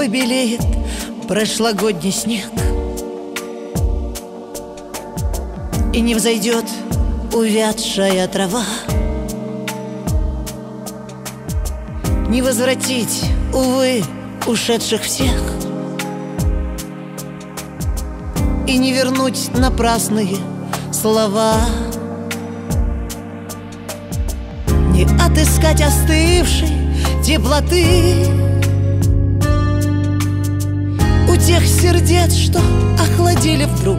побелеет прошлогодний снег, и не взойдет увядшая трава. Не возвратить, увы, ушедших всех, и не вернуть напрасные слова. Не отыскать остывшей теплоты у тех сердец, что охладели вдруг.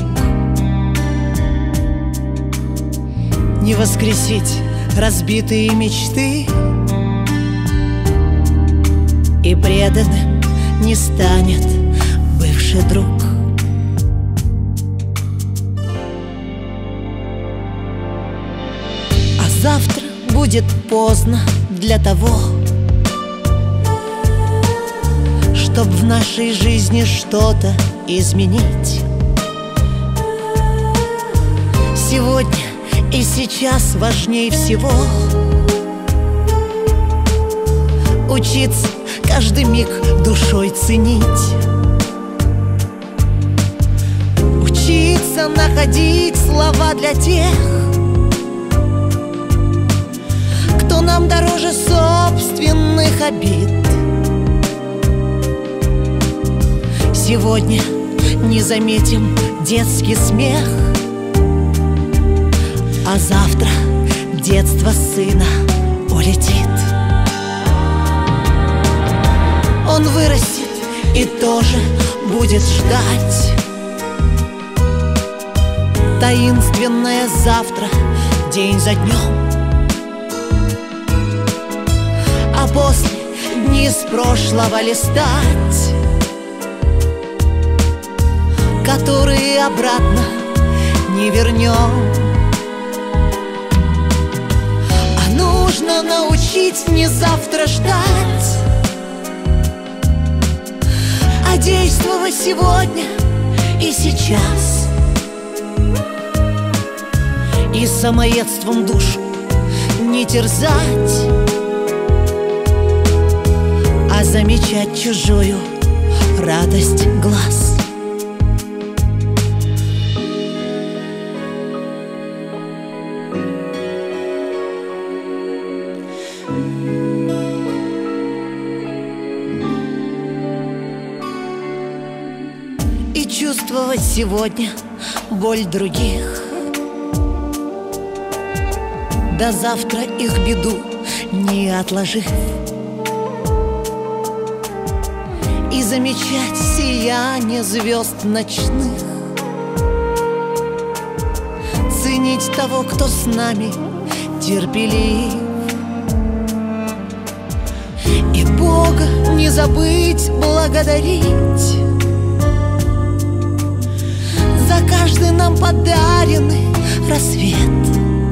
Не воскресить разбитые мечты, и преданным не станет бывший друг. А завтра будет поздно для того, чтоб в нашей жизни что-то изменить. Сегодня и сейчас важнее всего учиться каждый миг душой ценить, учиться находить слова для тех, кто нам дороже собственных обид. Сегодня не заметим детский смех, а завтра детство сына улетит. Он вырастет и тоже будет ждать таинственное завтра день за днем. А после дни с прошлого листать, которые обратно не вернем. А нужно научить не завтра ждать, а действовать сегодня и сейчас. И самоедством душу не терзать, а замечать чужую радость глаз. И чувствовать сегодня боль других, до завтра их беду не отложив, и замечать сияние звезд ночных, ценить того, кто с нами терпелив, и Бога не забыть благодарить за каждый нам подаренный рассвет.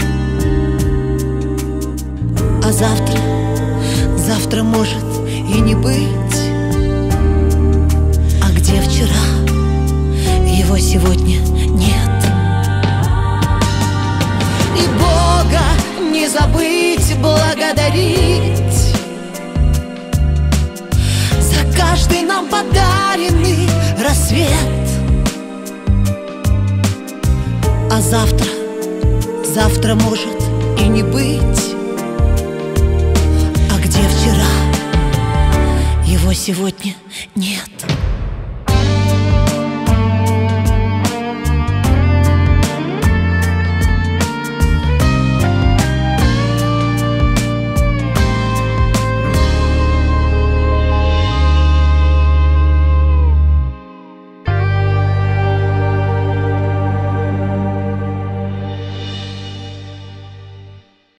А завтра может и не быть. А где вчера, его сегодня нет. И Бога не забыть благодарить за каждый нам подаренный рассвет. А завтра может и не быть. А где вчера, его сегодня нет.